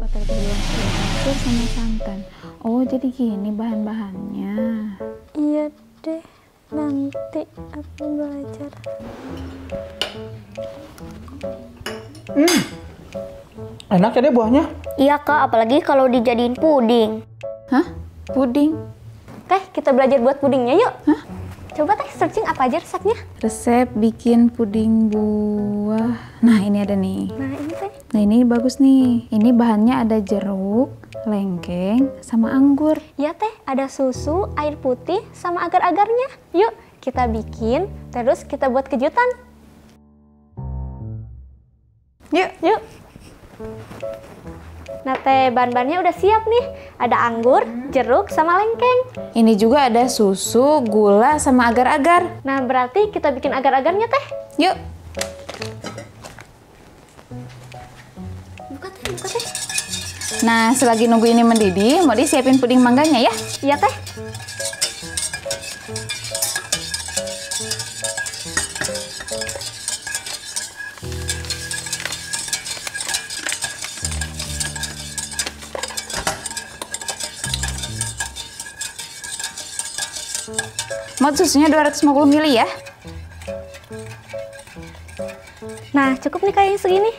terlebih dahulu susu sama santan. Oh, jadi gini bahan-bahannya. Iya deh, nanti aku belajar. Enak ya deh buahnya. Iya kak, apalagi kalau dijadiin puding. Hah? Puding? Teh, kita belajar buat pudingnya yuk. Hah? Coba teh searching apa aja resepnya. Resep bikin puding buah. Nah, ini ada nih. Nah ini teh. Nah, ini bagus nih. Ini bahannya ada jeruk, lengkeng, sama anggur. Ya teh, ada susu, air putih, sama agar-agarnya. Yuk, kita bikin, terus kita buat kejutan. Yuk. Yuk. Nah teh, bahan-bahannya udah siap nih. Ada anggur, jeruk, sama lengkeng. Ini juga ada susu, gula, sama agar-agar. Nah berarti kita bikin agar-agarnya teh. Yuk. Buka teh, buka teh. Nah, selagi nunggu ini mendidih, mau disiapin puding mangganya ya? Iya teh. Mau susunya 250 ml ya? Nah cukup nih kayak yang segini.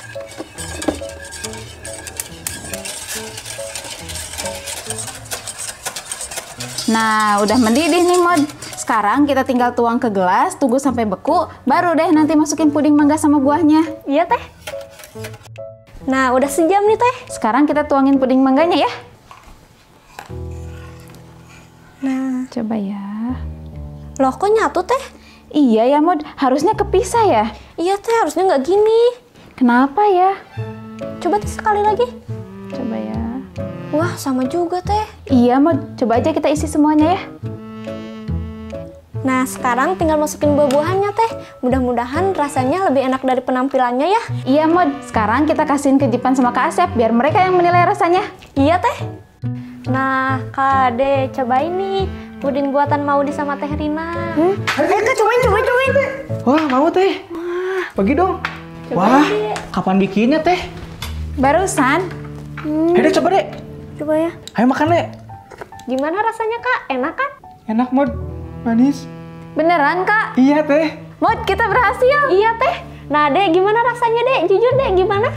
Nah, udah mendidih nih Mod. Sekarang kita tinggal tuang ke gelas, tunggu sampai beku, baru deh nanti masukin puding mangga sama buahnya. Iya teh. Nah udah sejam nih teh. Sekarang kita tuangin puding mangganya ya. Nah, Coba ya. loh kok nyatu teh? Iya ya Mod, harusnya kepisah ya. Iya teh, harusnya nggak gini. Kenapa ya? Coba teh sekali lagi. Coba ya. Wah sama juga teh. Iya Mod, coba aja kita isi semuanya ya. Nah sekarang tinggal masukin buah-buahannya teh. Mudah-mudahan rasanya lebih enak dari penampilannya ya. Iya Mod, sekarang kita kasihin ke Jipan sama Kak Asep biar mereka yang menilai rasanya. Iya teh. Nah Kak Ade, cobain nih puding buatan Maudi sama Teh Rina. Kak, cobain. Wah, mau teh. Bagi dong. Wah, kapan bikinnya teh? Barusan. Deh coba deh. Coba ya. Ayo makan deh. Gimana rasanya Kak? Enak kan? Enak Mod, manis. Beneran Kak? Iya teh. Mod, kita berhasil. Iya teh. Nah Dek, gimana rasanya Dek? Jujur Dek, gimana?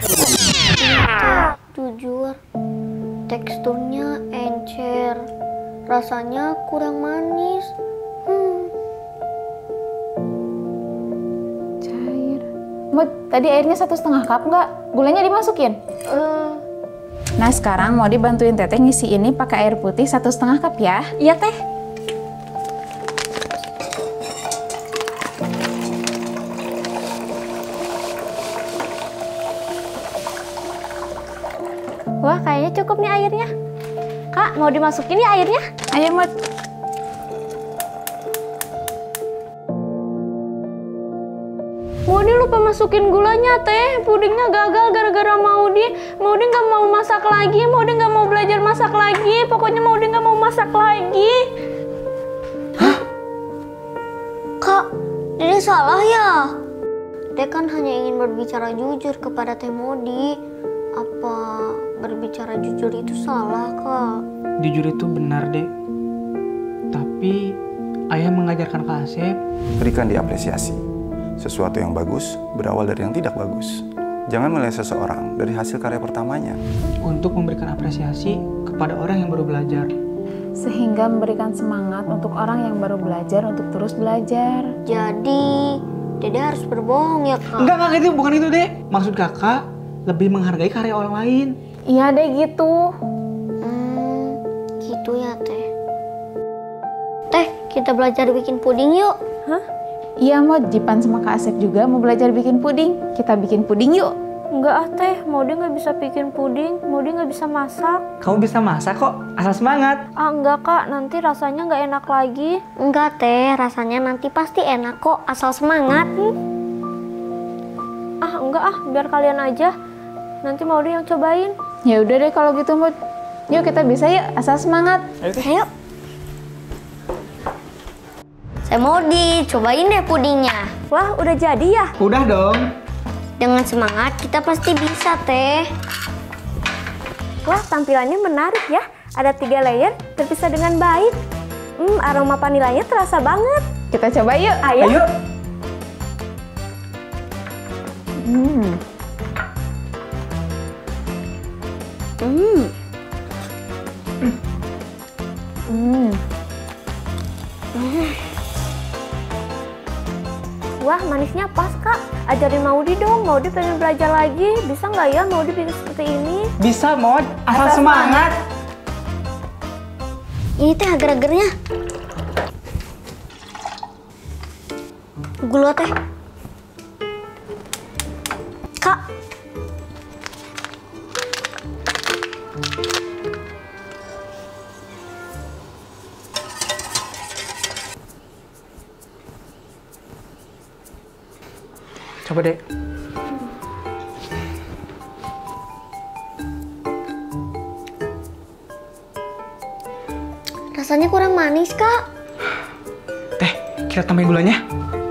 Jujur, teksturnya encer, rasanya kurang manis. Cair. Mod, tadi airnya 1,5 cup nggak? Gulanya dimasukin? Nah, sekarang mau dibantuin Teteh ngisi ini pakai air putih 1,5 cup ya. Iya teh. Wah, kayaknya cukup nih airnya. Kak, mau dimasukin ya airnya? Ayo Mod. Maudi lupa masukin gulanya teh. Pudingnya gagal gara-gara Maudi. Maudi nggak mau masak lagi. Maudi nggak mau belajar masak lagi. Pokoknya Maudi nggak mau masak lagi. Kak, Dede salah ya? Dede kan hanya ingin berbicara jujur kepada Teh Modi. Apa berbicara jujur itu salah, Kak? Jujur itu benar deh. Tapi ayah mengajarkan Kak Asep. Berikan diapresiasi. Sesuatu yang bagus berawal dari yang tidak bagus. Jangan menilai seseorang dari hasil karya pertamanya. Untuk memberikan apresiasi kepada orang yang baru belajar. Sehingga memberikan semangat untuk orang yang baru belajar untuk terus belajar. Jadi, Dede harus berbohong ya, Kak? Enggak, itu bukan itu deh. Maksud kakak lebih menghargai karya orang lain. Iya deh gitu. Gitu ya, Teh. Teh, kita belajar bikin puding yuk. Hah? Iya Mod, Jipan sama Kak Asep juga mau belajar bikin puding. Kita bikin puding yuk. Enggak ah teh, Maudi nggak bisa bikin puding. Maudi nggak bisa masak. Kamu bisa masak kok, asal semangat. Ah enggak Kak, nanti rasanya nggak enak lagi. Enggak, Teh. Rasanya nanti pasti enak kok, asal semangat. Ah enggak ah, biar kalian aja. Nanti Maudi yang cobain. Ya udah deh kalau gitu Mod. Yuk kita bisa yuk, asal semangat. Ayo. Saya mau dicobain deh pudingnya. Wah, udah jadi ya? Udah dong. Dengan semangat kita pasti bisa, Teh. Wah, tampilannya menarik ya. Ada 3 layer terpisah dengan baik. Aroma vanilanya terasa banget. Kita coba yuk. Ayo. Wah, manisnya pas, Kak. Ajarin Maudi dong. Maudi pengen belajar lagi. Bisa nggak ya Maudi bikin seperti ini? Bisa, Mod. Asal semangat. Ini teh agar-agarnya. Gula teh. Kak. Coba, Dek. Rasanya kurang manis, Kak. Teh, kita tambahin gulanya.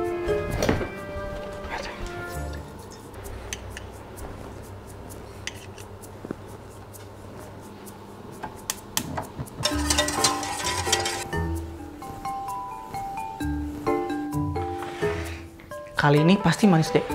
Kali ini pasti manis, Dek.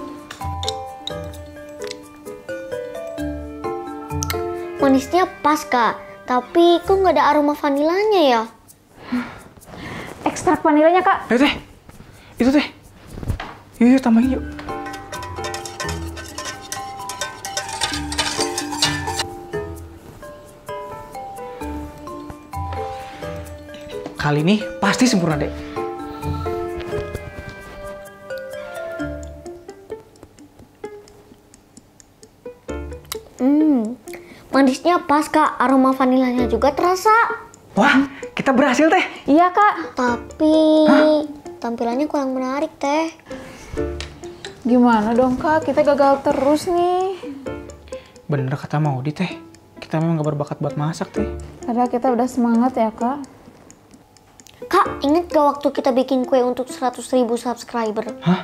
Manisnya pas, Kak. Tapi kok nggak ada aroma vanilanya ya? Ekstrak vanilanya, Kak. Ayo, Teh. Itu, Teh. Yuk, tambahin yuk. Kali ini pasti sempurna, Dek. Manisnya pas, Kak. Aroma vanilanya juga terasa. Wah, kita berhasil, Teh. Iya, Kak. Tapi tampilannya kurang menarik, Teh. Gimana dong, Kak? Kita gagal terus nih. Bener kata Maudi, Teh. Kita memang gak berbakat buat masak, Teh. Padahal kita udah semangat ya, Kak. Kak, inget gak waktu kita bikin kue untuk 100.000 subscriber? Hah?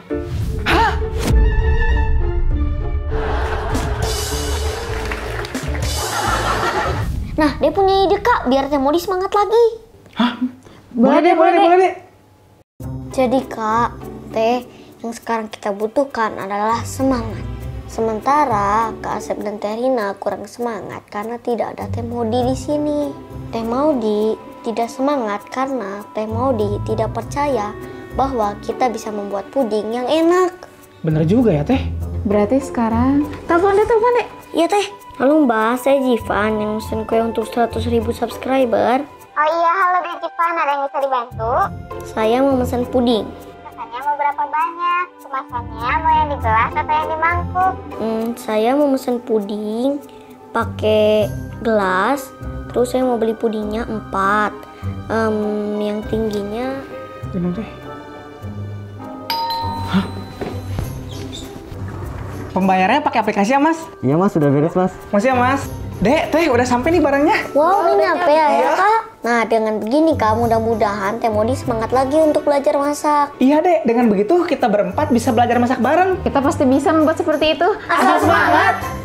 Nah, dia punya ide, Kak, biar Teh Maudi semangat lagi. Hah? Boleh deh, boleh deh. Jadi, Kak, Teh, yang sekarang kita butuhkan adalah semangat. Sementara Kak Asep dan Teh Rina kurang semangat karena tidak ada Teh Maudi di sini. Teh Maudi tidak semangat karena Teh Maudi tidak percaya bahwa kita bisa membuat puding yang enak. Bener juga ya, Teh. Berarti sekarang telepon deh. Iya, Teh. Halo Mbak, saya Jivan yang mesen kue untuk 100.000 subscriber. Oh iya, halo Dek Jivan, ada yang bisa dibantu? Saya mau mesen puding. Pesannya mau berapa banyak? Kemasannya mau yang di gelas atau yang di mangkuk? Saya mau mesen puding pakai gelas. Terus saya mau beli pudingnya 4. Yang tingginya... Minum, Teh. Hah? Pembayarannya pakai aplikasi ya, Mas? Iya, Mas, sudah beres, Mas. Masih ya, Mas? Dek, Teh, udah sampai nih barangnya. Wow, ini nyampe ya, Kak? Nah, dengan begini, Kak, mudah-mudahan Teh Maudi semangat lagi untuk belajar masak. Iya, Dek. Dengan begitu kita berempat bisa belajar masak bareng. Kita pasti bisa membuat seperti itu. Asal semangat!